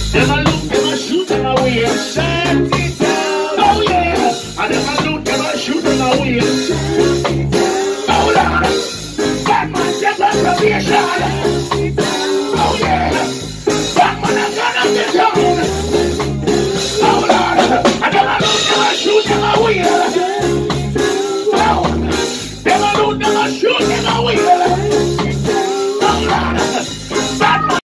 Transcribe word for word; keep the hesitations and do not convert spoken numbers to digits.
Them a look, them a shoot, them a wheel. Shantytown. Oh yeah. And them a look, them a shoot, them a wheel.